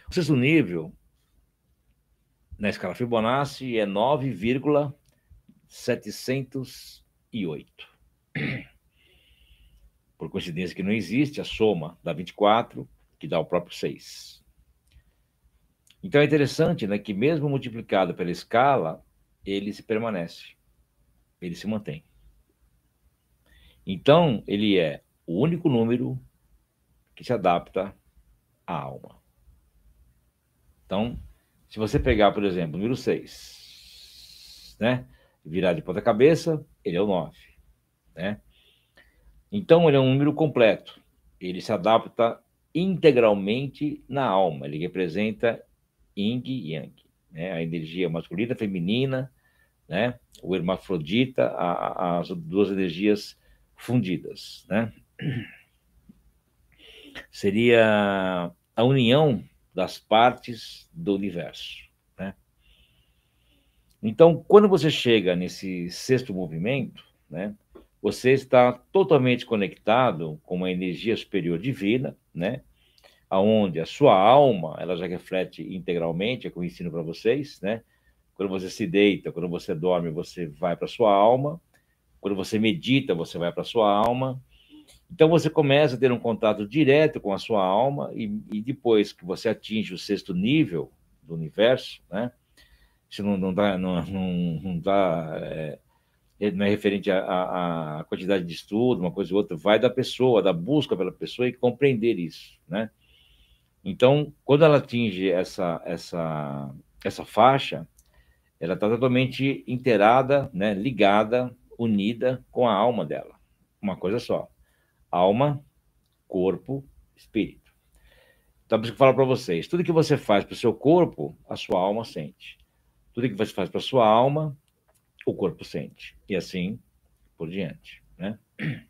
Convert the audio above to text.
O sexto nível, na escala Fibonacci, é 9,708. Por coincidência que não existe, a soma dá 24, que dá o próprio 6. Então é interessante, né, que mesmo multiplicado pela escala, ele se permanece, ele se mantém. Então, ele é o único número que se adapta à alma. Então, se você pegar, por exemplo, o número 6, né, virar de ponta cabeça, ele é o 9, né? Então, ele é um número completo. Ele se adapta integralmente na alma. Ele representa Yin e Yang, né? A energia masculina, feminina, né? O hermafrodita, as duas energias fundidas, né? Seria a união das partes do universo, né? Então, quando você chega nesse sexto movimento, né, você está totalmente conectado com uma energia superior divina, né, aonde a sua alma, ela já reflete integralmente, é o que eu ensino para vocês, né? Quando você se deita, quando você dorme, você vai para a sua alma. Quando você medita, você vai para a sua alma. Então você começa a ter um contato direto com a sua alma e depois que você atinge o sexto nível do universo, né? Isso não dá, não dá, não é referente à quantidade de estudo, uma coisa ou outra, vai da pessoa, da busca pela pessoa e compreender isso, né? Então, quando ela atinge essa faixa, ela está totalmente inteirada, né, ligada, unida com a alma dela. Uma coisa só: alma, corpo, espírito. Então, por isso que eu falo para vocês: tudo que você faz para o seu corpo, a sua alma sente. Tudo que você faz para a sua alma, o corpo sente. E assim por diante, né?